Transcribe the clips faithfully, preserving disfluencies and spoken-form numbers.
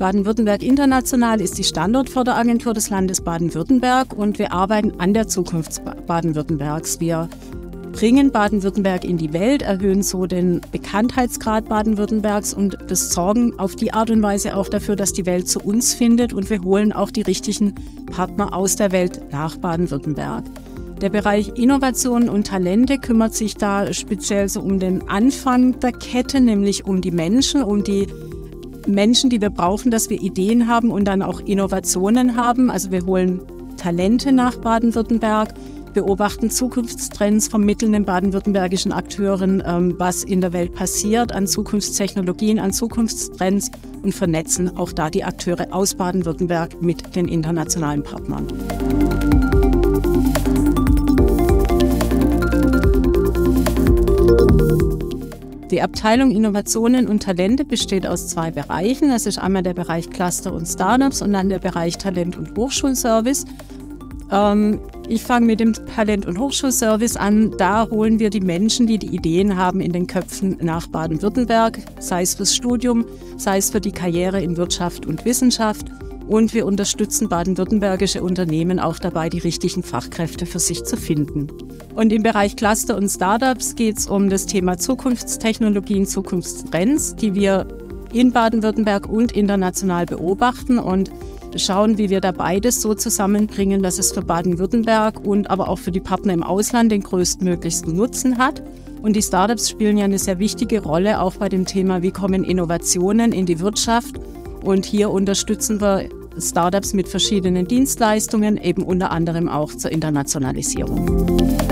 Baden-Württemberg International ist die Standortförderagentur des Landes Baden-Württemberg und wir arbeiten an der Zukunft Baden-Württembergs. Wir bringen Baden-Württemberg in die Welt, erhöhen so den Bekanntheitsgrad Baden-Württembergs und das sorgen auf die Art und Weise auch dafür, dass die Welt zu uns findet und wir holen auch die richtigen Partner aus der Welt nach Baden-Württemberg. Der Bereich Innovation und Talente kümmert sich da speziell so um den Anfang der Kette, nämlich um die Menschen, um die Menschen, die wir brauchen, dass wir Ideen haben und dann auch Innovationen haben. Also wir holen Talente nach Baden-Württemberg, beobachten Zukunftstrends, vermitteln den baden-württembergischen Akteuren, ähm, was in der Welt passiert, an Zukunftstechnologien, an Zukunftstrends und vernetzen auch da die Akteure aus Baden-Württemberg mit den internationalen Partnern. Die Abteilung Innovationen und Talente besteht aus zwei Bereichen. Das ist einmal der Bereich Cluster und Startups und dann der Bereich Talent- und Hochschulservice. Ähm, ich fange mit dem Talent- und Hochschulservice an. Da holen wir die Menschen, die die Ideen haben, in den Köpfen nach Baden-Württemberg, sei es fürs Studium, sei es für die Karriere in Wirtschaft und Wissenschaft. Und wir unterstützen baden-württembergische Unternehmen auch dabei, die richtigen Fachkräfte für sich zu finden. Und im Bereich Cluster und Startups geht es um das Thema Zukunftstechnologien, Zukunftstrends, die wir in Baden-Württemberg und international beobachten und schauen, wie wir da beides so zusammenbringen, dass es für Baden-Württemberg und aber auch für die Partner im Ausland den größtmöglichsten Nutzen hat. Und die Startups spielen ja eine sehr wichtige Rolle auch bei dem Thema, wie kommen Innovationen in die Wirtschaft. Und hier unterstützen wir Startups mit verschiedenen Dienstleistungen, eben unter anderem auch zur Internationalisierung.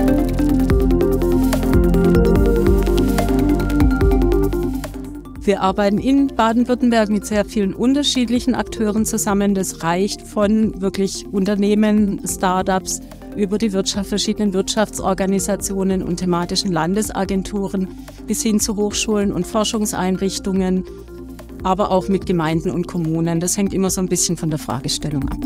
Wir arbeiten in Baden-Württemberg mit sehr vielen unterschiedlichen Akteuren zusammen. Das reicht von wirklich Unternehmen, Startups, über die Wirtschaft, verschiedenen Wirtschaftsorganisationen und thematischen Landesagenturen bis hin zu Hochschulen und Forschungseinrichtungen, aber auch mit Gemeinden und Kommunen. Das hängt immer so ein bisschen von der Fragestellung ab.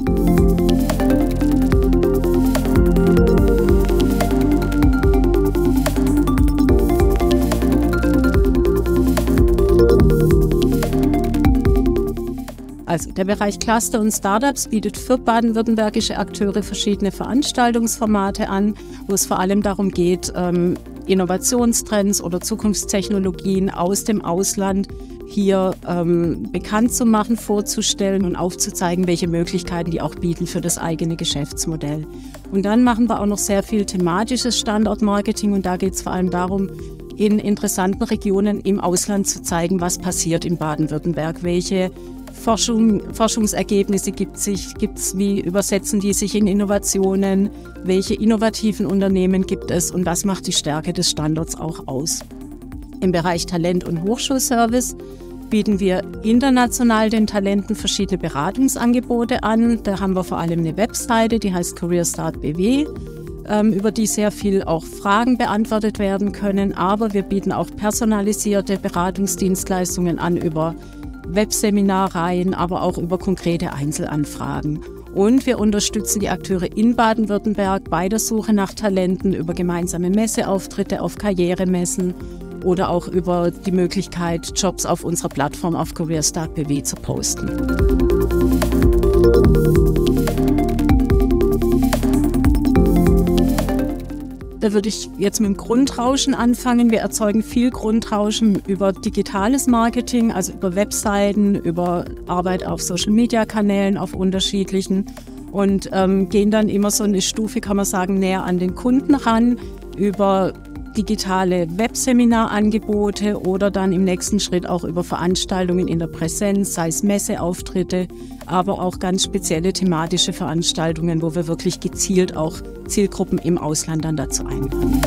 Also der Bereich Cluster und Startups bietet für baden-württembergische Akteure verschiedene Veranstaltungsformate an, wo es vor allem darum geht, ähm, Innovationstrends oder Zukunftstechnologien aus dem Ausland hier ähm, bekannt zu machen, vorzustellen und aufzuzeigen, welche Möglichkeiten die auch bieten für das eigene Geschäftsmodell. Und dann machen wir auch noch sehr viel thematisches Standortmarketing und da geht es vor allem darum, in interessanten Regionen im Ausland zu zeigen, was passiert in Baden-Württemberg, welche Forschung, Forschungsergebnisse gibt es, gibt's, wie übersetzen die sich in Innovationen, welche innovativen Unternehmen gibt es und was macht die Stärke des Standorts auch aus. Im Bereich Talent- und Hochschulservice bieten wir international den Talenten verschiedene Beratungsangebote an. Da haben wir vor allem eine Webseite, die heißt CareerStart B W, ähm, über die sehr viel auch Fragen beantwortet werden können. Aber wir bieten auch personalisierte Beratungsdienstleistungen an über Webseminarreihen, aber auch über konkrete Einzelanfragen. Und wir unterstützen die Akteure in Baden-Württemberg bei der Suche nach Talenten über gemeinsame Messeauftritte auf Karrieremessen oder auch über die Möglichkeit, Jobs auf unserer Plattform auf CareerStart B W zu posten. Da würde ich jetzt mit dem Grundrauschen anfangen. Wir erzeugen viel Grundrauschen über digitales Marketing, also über Webseiten, über Arbeit auf Social-Media-Kanälen, auf unterschiedlichen und ähm, gehen dann immer so eine Stufe, kann man sagen, näher an den Kunden ran, über digitale Webseminarangebote oder dann im nächsten Schritt auch über Veranstaltungen in der Präsenz, sei es Messeauftritte, aber auch ganz spezielle thematische Veranstaltungen, wo wir wirklich gezielt auch Zielgruppen im Ausland dann dazu einladen.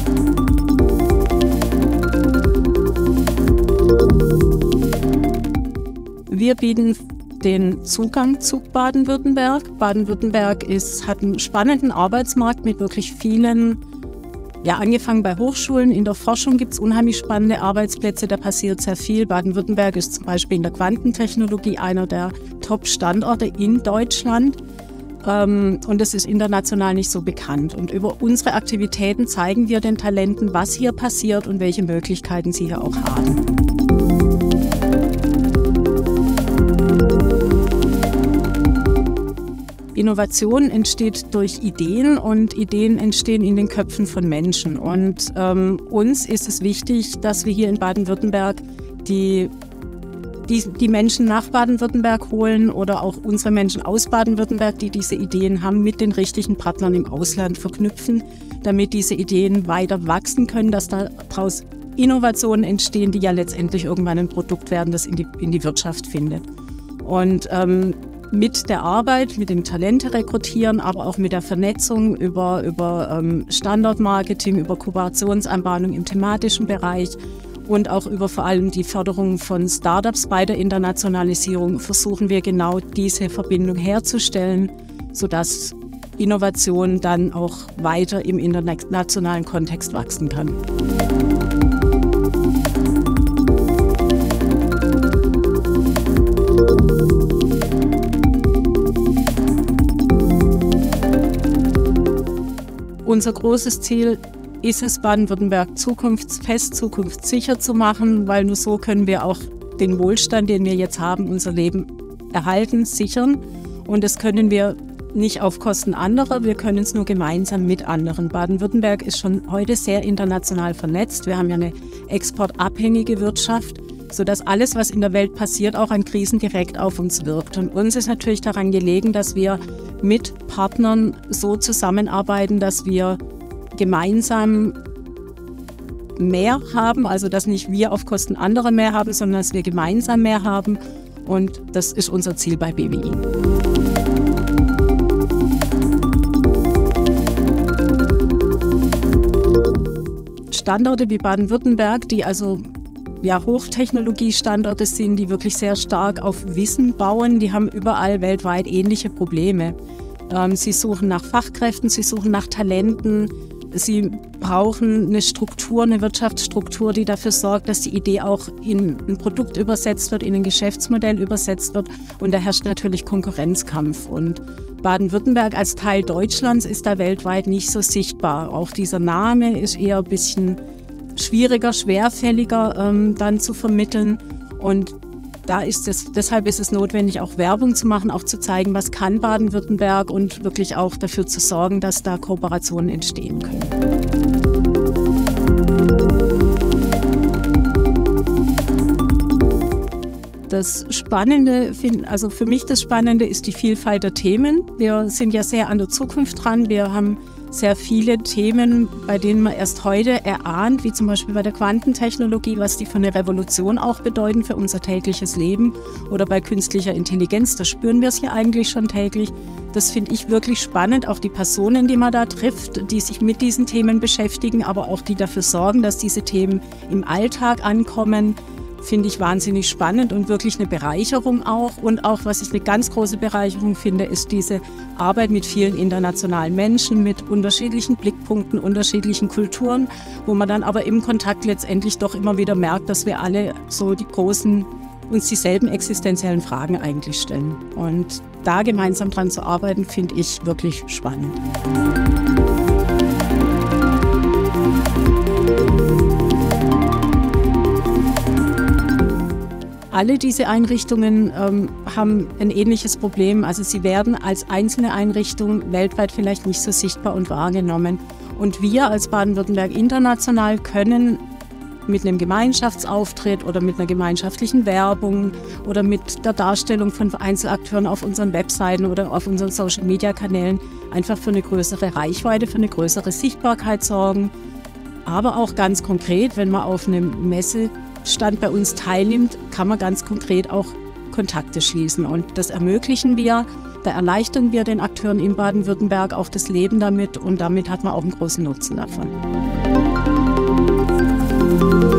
Wir bieten den Zugang zu Baden-Württemberg. Baden-Württemberg ist, hat einen spannenden Arbeitsmarkt mit wirklich vielen, ja, angefangen bei Hochschulen. In der Forschung gibt es unheimlich spannende Arbeitsplätze, da passiert sehr viel. Baden-Württemberg ist zum Beispiel in der Quantentechnologie einer der Top-Standorte in Deutschland. Ähm, und das ist international nicht so bekannt. Und über unsere Aktivitäten zeigen wir den Talenten, was hier passiert und welche Möglichkeiten sie hier auch haben. Innovation entsteht durch Ideen und Ideen entstehen in den Köpfen von Menschen. Und ähm, uns ist es wichtig, dass wir hier in Baden-Württemberg die, die, die Menschen nach Baden-Württemberg holen oder auch unsere Menschen aus Baden-Württemberg, die diese Ideen haben, mit den richtigen Partnern im Ausland verknüpfen, damit diese Ideen weiter wachsen können, dass daraus Innovationen entstehen, die ja letztendlich irgendwann ein Produkt werden, das in die, in die Wirtschaft findet. Und ähm, mit der Arbeit, mit dem Talente rekrutieren, aber auch mit der Vernetzung über, über ähm, Standortmarketing, über Kooperationsanbahnung im thematischen Bereich und auch über vor allem die Förderung von Startups bei der Internationalisierung versuchen wir genau diese Verbindung herzustellen, sodass Innovation dann auch weiter im internationalen Kontext wachsen kann. Unser großes Ziel ist es, Baden-Württemberg zukunftsfest, zukunftssicher zu machen, weil nur so können wir auch den Wohlstand, den wir jetzt haben, unser Leben erhalten, sichern. Und das können wir nicht auf Kosten anderer, wir können es nur gemeinsam mit anderen. Baden-Württemberg ist schon heute sehr international vernetzt. Wir haben ja eine exportabhängige Wirtschaft, sodass alles, was in der Welt passiert, auch an Krisen direkt auf uns wirkt. Und uns ist natürlich daran gelegen, dass wir mit Partnern so zusammenarbeiten, dass wir gemeinsam mehr haben, also dass nicht wir auf Kosten anderer mehr haben, sondern dass wir gemeinsam mehr haben. Und das ist unser Ziel bei B W I. Standorte wie Baden-Württemberg, die also ja, Hochtechnologie-Standorte sind, die wirklich sehr stark auf Wissen bauen, die haben überall weltweit ähnliche Probleme. Ähm, sie suchen nach Fachkräften, sie suchen nach Talenten, sie brauchen eine Struktur, eine Wirtschaftsstruktur, die dafür sorgt, dass die Idee auch in ein Produkt übersetzt wird, in ein Geschäftsmodell übersetzt wird, und da herrscht natürlich Konkurrenzkampf. Und Baden-Württemberg als Teil Deutschlands ist da weltweit nicht so sichtbar. Auch dieser Name ist eher ein bisschen schwieriger, schwerfälliger ähm, dann zu vermitteln, und da ist es, deshalb ist es notwendig, auch Werbung zu machen, auch zu zeigen, was kann Baden-Württemberg, und wirklich auch dafür zu sorgen, dass da Kooperationen entstehen können. Das Spannende, also für mich das Spannende ist die Vielfalt der Themen. Wir sind ja sehr an der Zukunft dran. Wir haben sehr viele Themen, bei denen man erst heute erahnt, wie zum Beispiel bei der Quantentechnologie, was die für eine Revolution auch bedeuten für unser tägliches Leben, oder bei künstlicher Intelligenz, da spüren wir es ja eigentlich schon täglich. Das finde ich wirklich spannend, auch die Personen, die man da trifft, die sich mit diesen Themen beschäftigen, aber auch die dafür sorgen, dass diese Themen im Alltag ankommen, finde ich wahnsinnig spannend und wirklich eine Bereicherung auch. Und auch, was ich eine ganz große Bereicherung finde, ist diese Arbeit mit vielen internationalen Menschen, mit unterschiedlichen Blickpunkten, unterschiedlichen Kulturen, wo man dann aber im Kontakt letztendlich doch immer wieder merkt, dass wir alle so die großen, uns dieselben existenziellen Fragen eigentlich stellen. Und da gemeinsam dran zu arbeiten, finde ich wirklich spannend. Alle diese Einrichtungen ähm, haben ein ähnliches Problem. Also sie werden als einzelne Einrichtung weltweit vielleicht nicht so sichtbar und wahrgenommen. Und wir als Baden-Württemberg International können mit einem Gemeinschaftsauftritt oder mit einer gemeinschaftlichen Werbung oder mit der Darstellung von Einzelakteuren auf unseren Webseiten oder auf unseren Social-Media-Kanälen einfach für eine größere Reichweite, für eine größere Sichtbarkeit sorgen. Aber auch ganz konkret, wenn man auf einem Messestand bei uns teilnimmt, kann man ganz konkret auch Kontakte schließen. Und das ermöglichen wir, da erleichtern wir den Akteuren in Baden-Württemberg auch das Leben damit, und damit hat man auch einen großen Nutzen davon.